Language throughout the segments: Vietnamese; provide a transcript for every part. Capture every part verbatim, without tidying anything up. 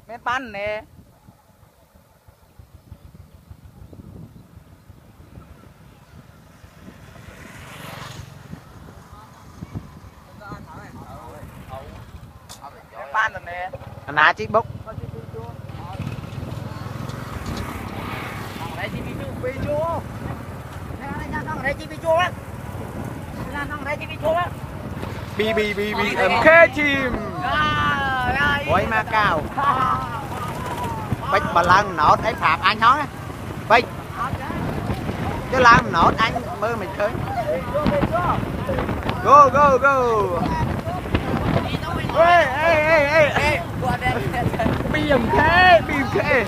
men pan nè pan rồi nè anh á chiếc bút đây chi vi chu vi chu đây đây đây chi vi chu á đây chi vi chu á bi bi bi bi em khê chim quay ma cao bích bà lần nốt ấy phạm anh nói bích chứ làm nốt anh mơ mình khơi go go go ê ê ê ê bìm khê bìm khê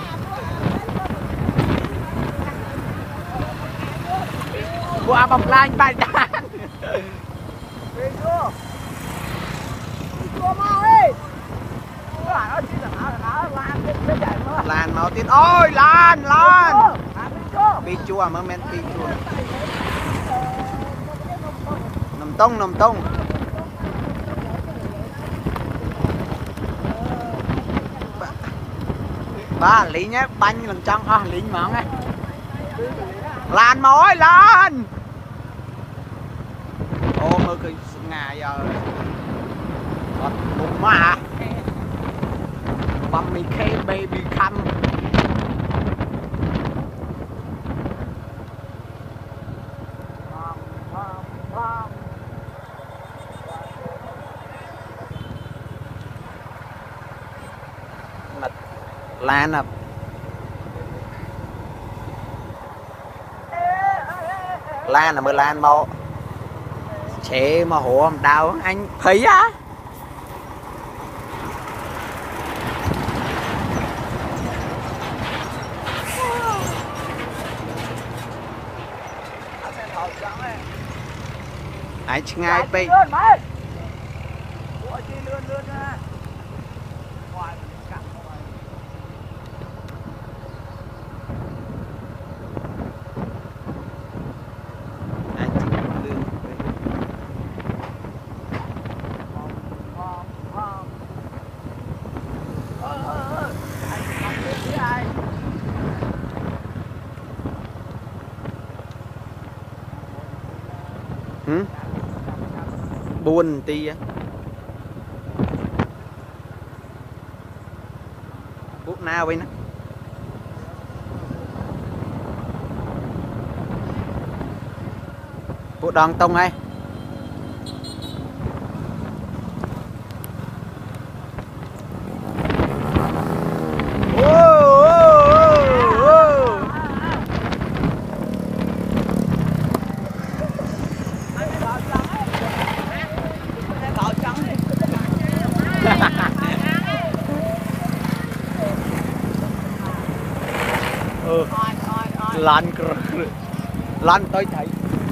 qua bọc lanh bài đàn lan màu tiên ôi lan lan bi chua mới men bi chua nằm tông nằm tông ba lý nhé bánh lần trong à lính món ấy lan mối lan ô mơ cái ngà giờ bụng mà bấm mi khê baby come lan à lan là mưa lan màu chế mà hổ đau anh thấy á anh ngay bây hmm? Buồn tí á bút nào vậy nè bút đòn tông ấy ừ. Lan lan tôi thấy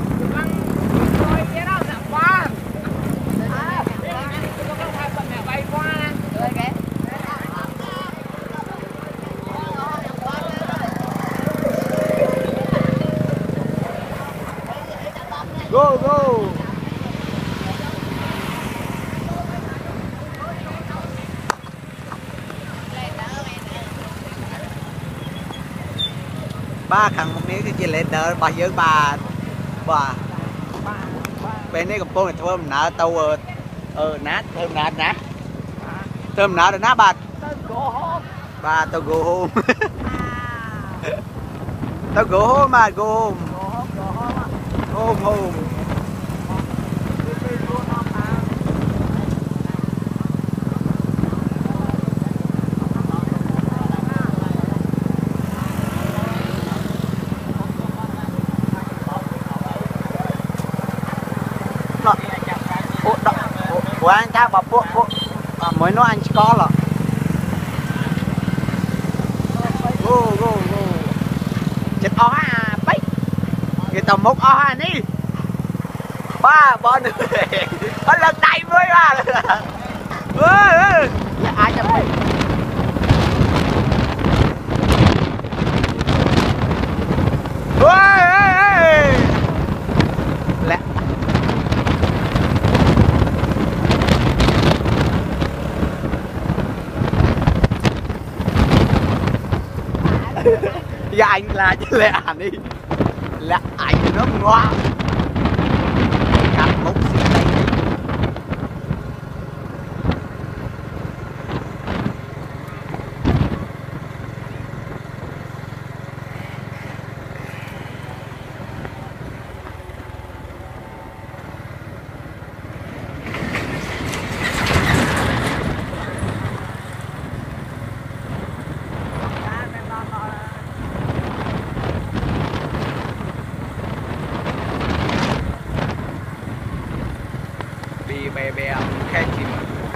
go go ba khăn một miếng cái chia lên đỡ bà với bà bà bên đây còn cô này thơm nát tàu ờ nát thơm nát nát thơm nát rồi nát bà bà tao go home tao go home mà go home home home của anh ta bảo bộ bộ mới nói anh có là go go go chết ó à bách cái tàu mốc ó à đi ba bọn nó lần này mới ra ơi ai nhập mình ơi lẹ Dạ anh là chứ lẽ ảnh đi. Là ảnh nó ngoan. Cắt mốc xịt đây. Bè bè khe chìm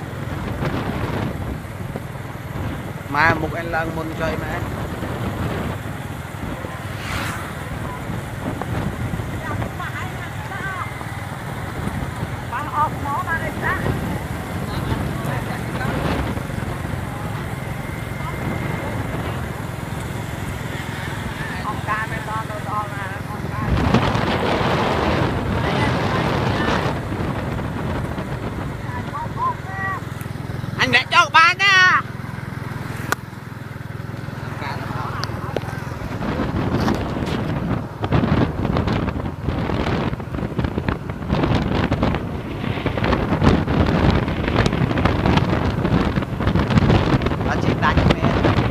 mà một anh lần muốn chơi mà anh để cho bạn nha. Nó chỉ đánh mẹ.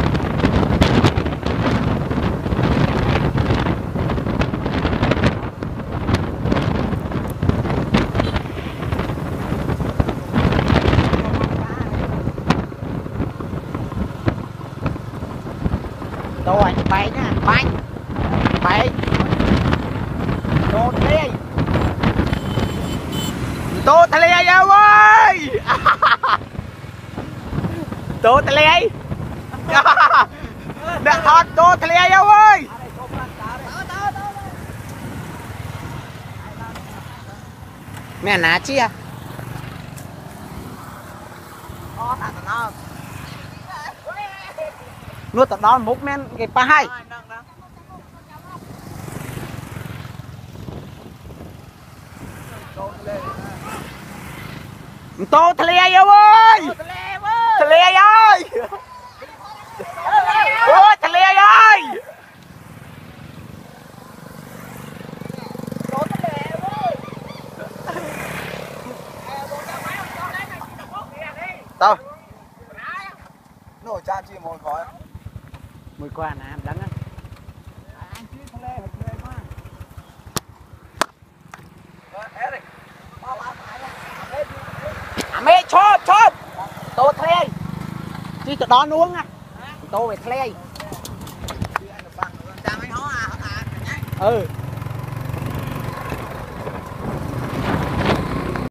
Rồi bay nha, bay bay tô thê tô thê đâu ơi. Tô thê đã hot tô thê đâu ơi. Mẹ ná chia nuốt tận đó múc men cái pa hai tô thề ơi ơi thề ơi ôi thề ơi tao nổi cha chi mồi khói mùi qua nè đắng á à mẹ chốt chốt tô thề chi tụi đó nuống á tô về thề ừ